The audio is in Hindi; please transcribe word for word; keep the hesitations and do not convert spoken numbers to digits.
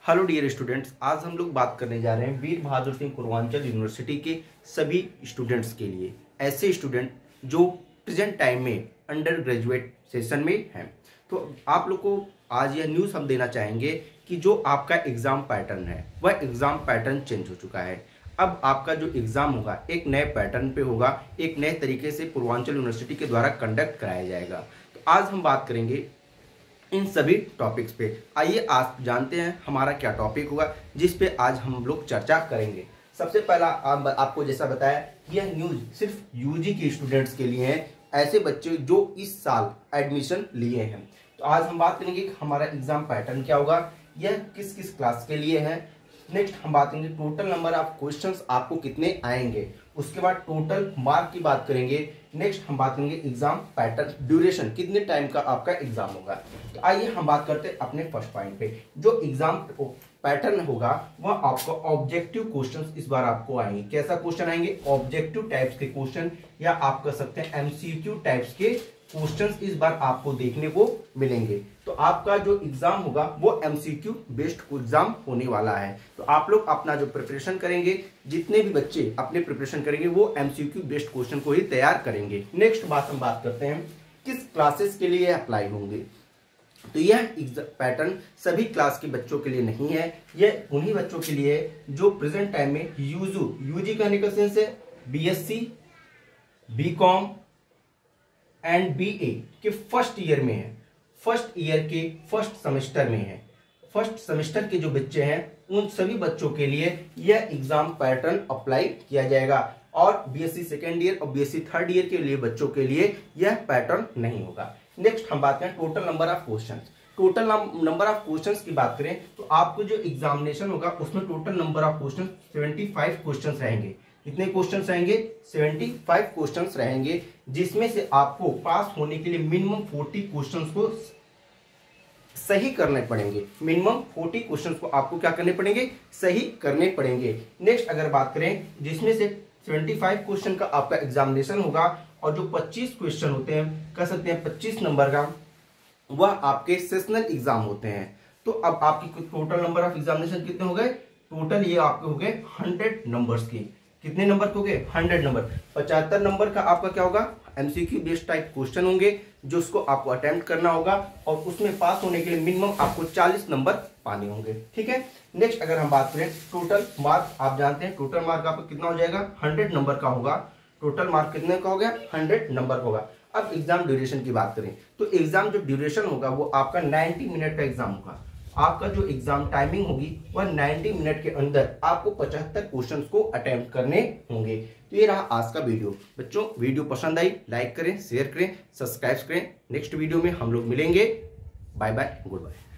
हेलो डियर स्टूडेंट्स, आज हम लोग बात करने जा रहे हैं वीर बहादुर सिंह पूर्वांचल यूनिवर्सिटी के सभी स्टूडेंट्स के लिए, ऐसे स्टूडेंट जो प्रेजेंट टाइम में अंडर ग्रेजुएट सेशन में हैं। तो आप लोग को आज यह न्यूज़ हम देना चाहेंगे कि जो आपका एग्ज़ाम पैटर्न है वह एग्ज़ाम पैटर्न चेंज हो चुका है। अब आपका जो एग्ज़ाम होगा एक नए पैटर्न पे होगा, एक नए तरीके से पूर्वांचल यूनिवर्सिटी के द्वारा कंडक्ट कराया जाएगा। तो आज हम बात करेंगे इन सभी टॉपिक्स पे। आइए आज जानते हैं हमारा क्या टॉपिक होगा जिस पे आज हम लोग चर्चा करेंगे। सबसे पहला आप, आपको जैसा बताया यह न्यूज़ सिर्फ यूजी के स्टूडेंट्स के लिए है, ऐसे बच्चे जो इस साल एडमिशन लिए हैं। तो आज हम बात करेंगे कि हमारा एग्जाम पैटर्न क्या होगा, यह किस किस क्लास के लिए है। नेक्स्ट हम बात करेंगे टोटल नंबर ऑफ क्वेश्चंस आपको कितने आएंगे, उसके बाद टोटल मार्क की बात करेंगे। नेक्स्ट हम बात करेंगे एग्जाम पैटर्न ड्यूरेशन, कितने टाइम का आपका एग्जाम होगा। तो आइए हम बात करते हैं अपने फर्स्ट पॉइंट पे। जो एग्जाम पैटर्न होगा वह आपको ऑब्जेक्टिव क्वेश्चंस इस बार आपको आएंगे। कैसा क्वेश्चन आएंगे? ऑब्जेक्टिव टाइप्स के क्वेश्चन, या आप कह सकते हैं एमसीक्यू टाइप्स के क्वेश्चंस इस बार आपको देखने को मिलेंगे। तो आपका जो एग्जाम होगा वो एमसीक्यू बेस्ड एग्जाम होने वाला है। तो आप लोग अपना जो प्रिपरेशन करेंगे, जितने भी बच्चे अपने प्रिपरेशन करेंगे वो एमसीक्यू बेस्ड क्वेश्चन को ही तैयार करेंगे। नेक्स्ट बात हम बात करते हैं किस क्लासेस के लिए अप्लाई होंगे। तो यह पैटर्न सभी क्लास के बच्चों के लिए नहीं है, यह उन्हीं बच्चों के लिए है जो प्रेजेंट टाइम में यूजू यूजी कहने का सेंस है बीएससी, बीकॉम एंड बीए के फर्स्ट ईयर में है, फर्स्ट ईयर के फर्स्ट सेमेस्टर में है। फर्स्ट सेमेस्टर के जो बच्चे हैं उन सभी बच्चों के लिए यह एग्जाम पैटर्न अप्लाई किया जाएगा, और बीएससी सेकेंड ईयर और बीएससी थर्ड ईयर के लिए बच्चों के लिए यह पैटर्न नहीं होगा। नेक्स्ट हम बात करें total number of questions. Total number of questions की बात करें तो आपको जो एग्जामिनेशन होगा उसमें टोटल नंबर ऑफ क्वेश्चन पचहत्तर क्वेश्चंस रहेंगे। कितने क्वेश्चंस रहेंगे? पचहत्तर क्वेश्चंस रहेंगे, जिसमें से आपको पास होने के लिए मिनिमम चालीस क्वेश्चंस को सही करने पड़ेंगे। मिनिमम चालीस क्वेश्चंस को आपको क्या करने पड़ेंगे? सही करने पड़ेंगे। नेक्स्ट अगर बात करें जिसमें से पचहत्तर क्वेश्चन का आपका एग्जामिनेशन होगा, और जो पच्चीस क्वेश्चन होते हैं कह सकते हैं पच्चीस नंबर का, वह आपके सेशनल एग्जाम होते हैं। तो अब आपकी टोटल नंबर ऑफ एग्जामिनेशन कितने हो गए? टोटल ये आपके हो गए हंड्रेड नंबर्स की। कितने नंबर के हो गए? Hundred number. पचहत्तर नंबर का आपका क्या होगा? एमसीक्यू बेस्ड टाइप क्वेश्चन होंगे जो उसको आपको अटेम्प्ट करना होगा, और उसमें पास होने के लिए मिनिमम आपको चालीस नंबर पाने होंगे। ठीक है। नेक्स्ट अगर हम बात करें टोटल मार्क, आप जानते हैं टोटल मार्क आपका कितना हो जाएगा? हंड्रेड नंबर का होगा। टोटल मार्क कितने का हो गया? हंड्रेड नंबर का होगा। अब एग्जाम ड्यूरेशन की बात करें तो एग्जाम जो ड्यूरेशन होगा वो आपका नब्बे मिनट का एग्जाम होगा। आपका जो एग्जाम टाइमिंग होगी वह नब्बे मिनट के अंदर आपको पचहत्तर क्वेश्चंस को अटेम्प्ट करने होंगे। तो ये रहा आज का वीडियो। बच्चों वीडियो पसंद आई लाइक करें, शेयर करें, सब्सक्राइब करें। नेक्स्ट वीडियो में हम लोग मिलेंगे। Bye bye, good bye.